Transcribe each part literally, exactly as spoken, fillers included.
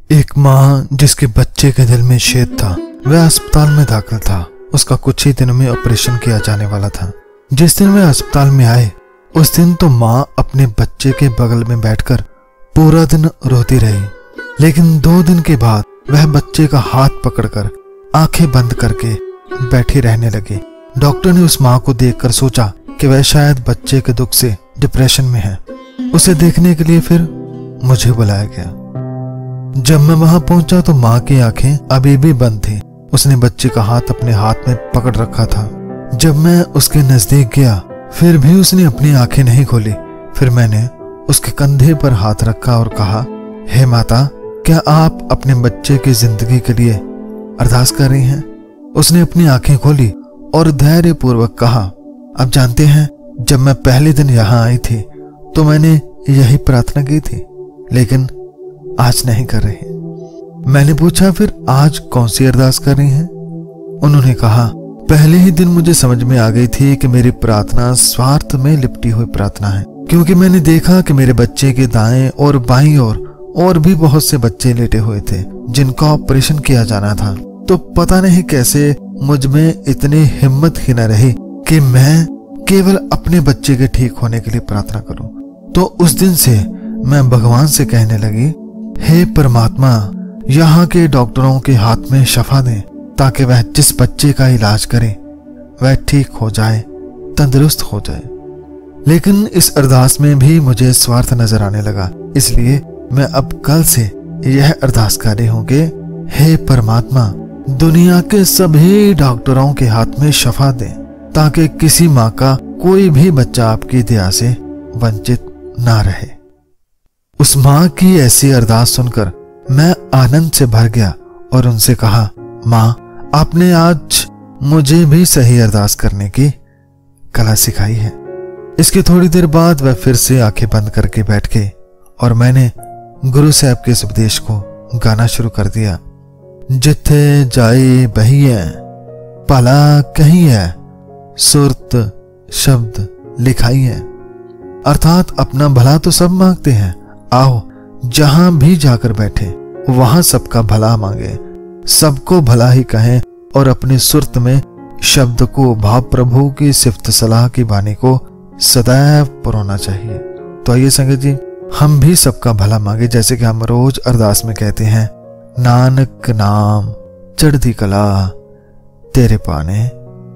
एक माँ जिसके बच्चे के दिल में छेद था, वह अस्पताल में दाखिल था। उसका कुछ ही दिनों में ऑपरेशन किया जाने वाला था। जिस दिन वह अस्पताल में आए, उस दिन तो माँ अपने बच्चे के बगल में बैठकर पूरा दिन रोती रही। लेकिन दो दिन के बाद वह बच्चे का हाथ पकड़कर आंखें बंद करके बैठी रहने लगी। डॉक्टर ने उस माँ को देखकर सोचा कि वह शायद बच्चे के दुख से डिप्रेशन में है। उसे देखने के लिए फिर मुझे बुलाया गया। जब मैं वहां पहुंचा तो माँ की आंखें अभी भी बंद थी। उसने बच्चे का हाथ अपने हाथ में पकड़ रखा था। जब मैं उसके नजदीक गया, फिर भी उसने अपनी आंखें नहीं खोली। फिर मैंने उसके कंधे पर हाथ रखा और कहा, हे माता, क्या आप अपने बच्चे की जिंदगी के लिए अरदास कर रही हैं? उसने अपनी आंखें खोली और धैर्य पूर्वक कहा, आप जानते हैं, जब मैं पहले दिन यहाँ आई थी तो मैंने यही प्रार्थना की थी, लेकिन आज नहीं कर रही। मैंने पूछा, फिर आज कौन सी अरदास कर रही हैं? उन्होंने कहा, पहले ही दिन मुझे समझ में आ गई थी कि मेरी प्रार्थना स्वार्थ में लिपटी हुई प्रार्थना है, क्योंकि मैंने देखा कि मेरे बच्चे के दाएं और बाईं ओर और, और भी बहुत से बच्चे लेटे हुए थे जिनका ऑपरेशन किया जाना था। तो पता नहीं कैसे मुझ में इतनी हिम्मत ही न रही कि मैं केवल अपने बच्चे के ठीक होने के लिए प्रार्थना करूं। तो उस दिन से मैं भगवान से कहने लगी, हे परमात्मा, यहाँ के डॉक्टरों के हाथ में शफा दें ताकि वह जिस बच्चे का इलाज करे वह ठीक हो जाए, तंदुरुस्त हो जाए। लेकिन इस अरदास में भी मुझे स्वार्थ नजर आने लगा, इसलिए मैं अब कल से यह अरदास कर रही हूँ कि हे परमात्मा, दुनिया के सभी डॉक्टरों के हाथ में शफा दें ताकि किसी माँ का कोई भी बच्चा आपकी दया से वंचित ना रहे। उस माँ की ऐसी अरदास सुनकर मैं आनंद से भर गया और उनसे कहा, माँ, आपने आज मुझे भी सही अरदास करने की कला सिखाई है। इसके थोड़ी देर बाद वह फिर से आंखें बंद करके बैठ गए और मैंने गुरु साहब के इस उपदेश को गाना शुरू कर दिया। जिथे जाए बहिए भला कहिए, सुरत शब्द लिखाई है। अर्थात अपना भला तो सब मांगते हैं, आओ जहां भी जाकर बैठे वहां सबका भला मांगे, सबको भला ही कहें और अपनी सुरत में शब्द को भाव प्रभु की सिफ्त सलाह की वाणी को सदैव पुरोना चाहिए। तो आइए संगत जी, हम भी सबका भला मांगे, जैसे कि हम रोज अरदास में कहते हैं, नानक नाम चढ़ती कला तेरे पाने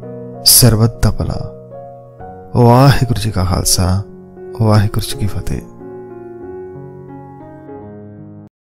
सर्वत दा भला। वाहिगुरु जी का खालसा, वाहिगुरु जी की फतेह।